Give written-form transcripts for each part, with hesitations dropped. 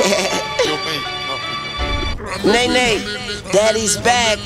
Nay, nay, daddy's back.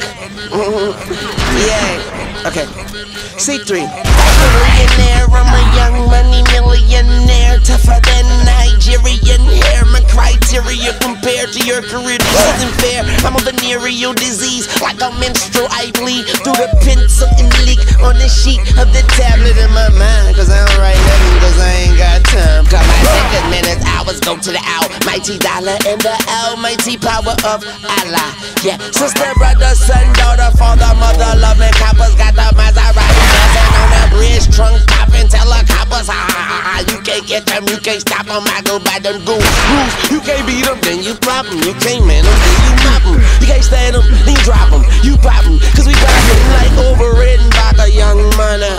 Yeah, okay. C3. Millionaire, I'm a young money millionaire, tougher than Nigerian hair. My criteria compared to your career isn't fair. I'm a venereal disease, like a menstrual. I bleed through the pencil and leak on the sheet of the tablet in my mind. Cause I don't write nothing, cause I ain't got time. Cause my second minutes, hours go to the almighty dollar and the almighty power of Allah. Yeah, sister, brother, son, daughter, father, mother, loving coppers, got the Maserati dancing on the bridge, trunk popping, tell the coppers, you can't get them, you can't stop them, I go by them goons. You can't beat them, then you pop them, you can't man them, then you mop them, you can't stand them, then you drop them, you pop them, cause we pop them like overridden by a young money.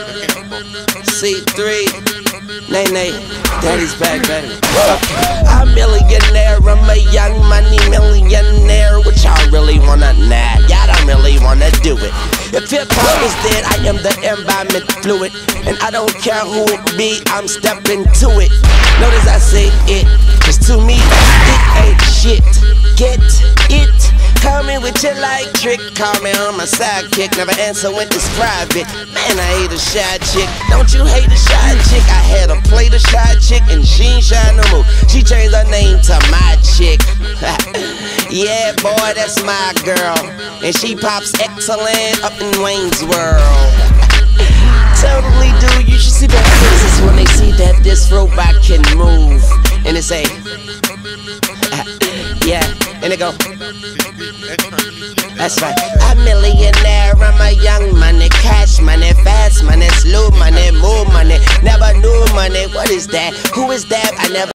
C3, nay, nay, daddy's back, baby. I'm millionaire, I'm a young money millionaire. What y'all really wanna nah? Y'all don't really wanna do it. If hip-hop is dead, I am the environment fluid, and I don't care who it be, I'm stepping to it. Notice I say it, cause to me, it ain't shit. Get it? Coming with your like trick, call me on my sidekick, never answer when it's private. Man, I hate a shy chick. Don't you hate a shy chick? I had her play the shy chick and she ain't shy no more. She changed her name to my chick. Yeah, boy, that's my girl, and she pops excellent up in Wayne's World. Totally, dude, you should see their faces when they see that this robot can move. And they say, yeah, and they go, that's right. I'm millionaire, I'm a young money, cash money, fast money, slow money, more money, never knew money. What is that? Who is that? I never